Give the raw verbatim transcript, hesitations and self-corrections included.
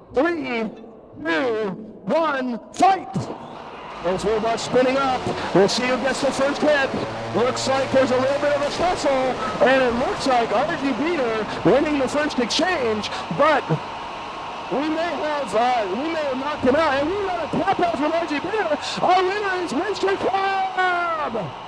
three, two, one, fight! Those robots spinning up. We'll see who gets the first hit. Looks like there's a little bit of a tussle, and it looks like RGBeater winning the first exchange, but we may have uh, we may have knocked him out, and we got a tap out from RGBeater. Our winner is Mister Club!